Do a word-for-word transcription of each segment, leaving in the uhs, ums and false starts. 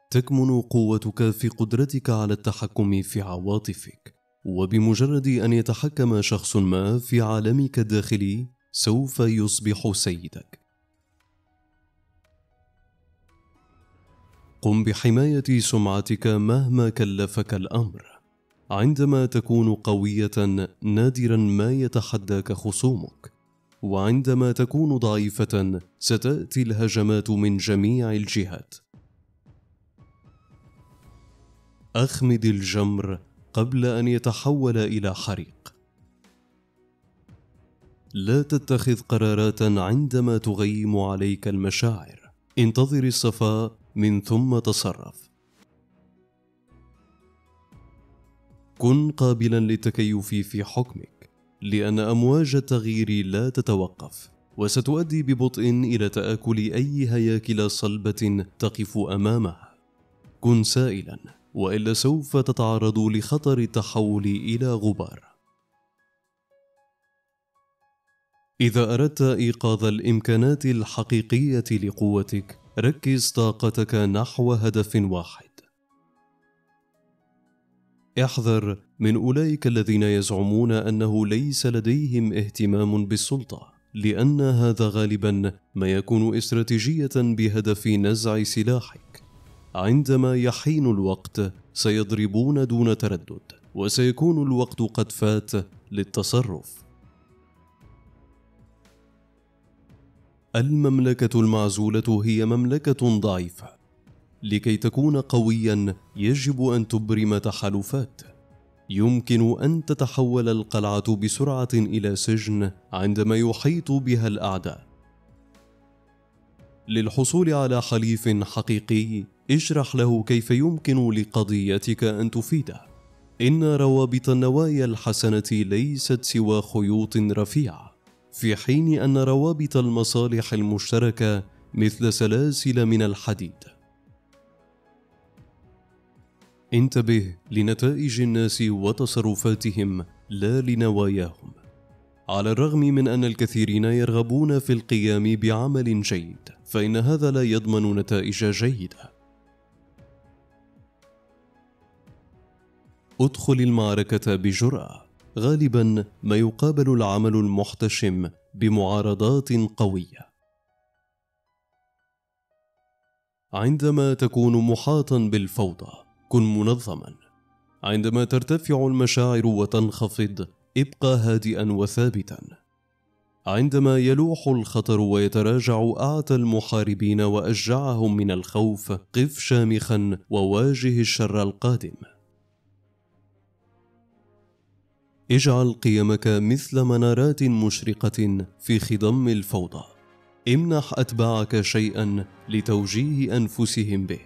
تكمن قوتك في قدرتك على التحكم في عواطفك، وبمجرد أن يتحكم شخص ما في عالمك الداخلي سوف يصبح سيدك. قم بحماية سمعتك مهما كلفك الأمر. عندما تكون قوية نادرا ما يتحداك خصومك، وعندما تكون ضعيفة ستأتي الهجمات من جميع الجهات. أخمد الجمر قبل أن يتحول إلى حريق. لا تتخذ قرارات عندما تغيم عليك المشاعر. انتظر الصفاء من ثم تصرف. كن قابلا للتكيف في حكمك، لأن أمواج التغيير لا تتوقف، وستؤدي ببطء إلى تآكل أي هياكل صلبة تقف أمامها. كن سائلا، وإلا سوف تتعرض لخطر التحول إلى غبار. إذا أردت إيقاظ الإمكانات الحقيقية لقوتك، ركز طاقتك نحو هدف واحد. احذر من أولئك الذين يزعمون أنه ليس لديهم اهتمام بالسلطة، لأن هذا غالبا ما يكون استراتيجية بهدف نزع سلاحك. عندما يحين الوقت سيضربون دون تردد، وسيكون الوقت قد فات للتصرف. المملكة المعزولة هي مملكة ضعيفة. لكي تكون قويا يجب أن تبرم تحالفات. يمكن أن تتحول القلعة بسرعة إلى سجن عندما يحيط بها الأعداء. للحصول على حليف حقيقي، اشرح له كيف يمكن لقضيتك أن تفيده. إن روابط النوايا الحسنة ليست سوى خيوط رفيعة، في حين أن روابط المصالح المشتركة مثل سلاسل من الحديد. انتبه لنتائج الناس وتصرفاتهم لا لنواياهم. على الرغم من أن الكثيرين يرغبون في القيام بعمل جيد، فإن هذا لا يضمن نتائج جيدة. ادخل المعركة بجرأة. غالبا ما يقابل العمل المحتشم بمعارضات قوية. عندما تكون محاطا بالفوضى، كن منظما. عندما ترتفع المشاعر وتنخفض، ابقى هادئا وثابتا. عندما يلوح الخطر ويتراجع أعتى المحاربين وأشجعهم من الخوف، قف شامخا وواجه الشر القادم. اجعل قيمك مثل منارات مشرقة في خضم الفوضى. امنح أتباعك شيئا لتوجيه أنفسهم به.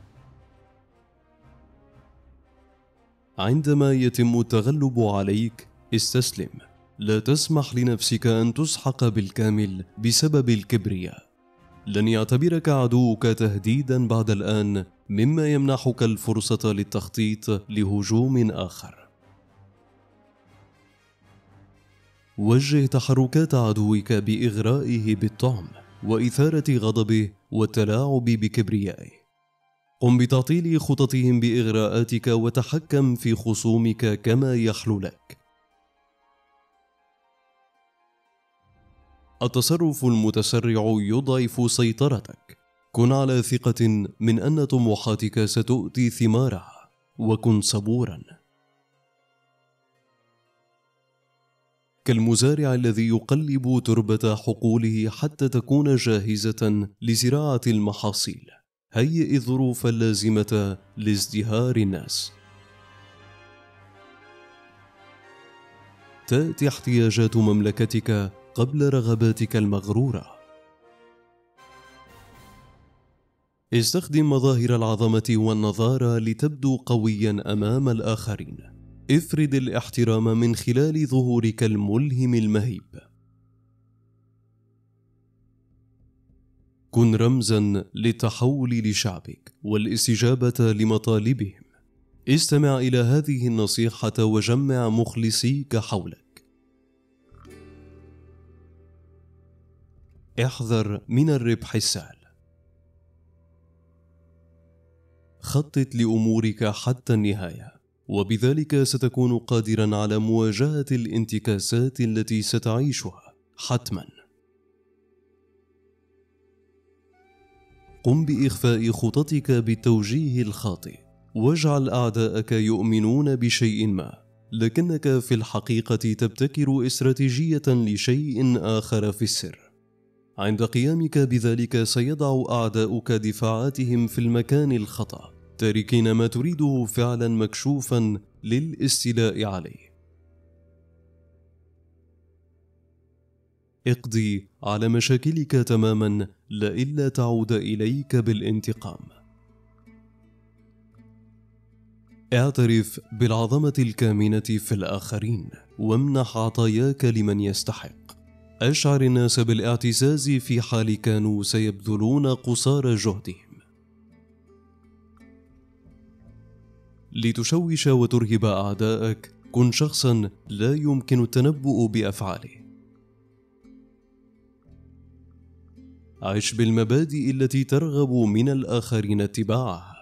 عندما يتم التغلب عليك، استسلم. لا تسمح لنفسك أن تسحق بالكامل بسبب الكبرياء. لن يعتبرك عدوك تهديدا بعد الآن، مما يمنحك الفرصة للتخطيط لهجوم آخر. وجه تحركات عدوك بإغرائه بالطعم وإثارة غضبه والتلاعب بكبريائه. قم بتعطيل خططهم بإغراءاتك وتحكم في خصومك كما يحلو لك. التصرف المتسرع يضعف سيطرتك. كن على ثقة من أن طموحاتك ستؤتي ثمارها، وكن صبورا. كالمزارع الذي يقلب تربة حقوله حتى تكون جاهزة لزراعة المحاصيل. هيئ الظروف اللازمة لازدهار الناس. تأتي احتياجات مملكتك قبل رغباتك المغرورة. استخدم مظاهر العظمة والنضارة لتبدو قويا أمام الآخرين. افرض الاحترام من خلال ظهورك الملهم المهيب. كن رمزا للتحول لشعبك والاستجابة لمطالبهم. استمع إلى هذه النصيحة وجمع مخلصيك حولك. احذر من الربح السهل. خطط لأمورك حتى النهاية، وبذلك ستكون قادرا على مواجهة الانتكاسات التي ستعيشها حتما. قم بإخفاء خططك بالتوجيه الخاطئ، واجعل أعداءك يؤمنون بشيء ما، لكنك في الحقيقة تبتكر استراتيجية لشيء آخر في السر. عند قيامك بذلك سيضع أعداؤك دفاعاتهم في المكان الخطأ، تاركين ما تريده فعلا مكشوفا للاستيلاء عليه. اقضي على مشاكلك تماما لئلا تعود إليك بالانتقام. اعترف بالعظمة الكامنة في الآخرين، وامنح عطاياك لمن يستحق. أشعر الناس بالاعتزاز في حال كانوا سيبذلون قصارى جهدهم. لتشوش وترهب أعداءك، كن شخصا لا يمكن التنبؤ بأفعاله. عش بالمبادئ التي ترغب من الآخرين اتباعها.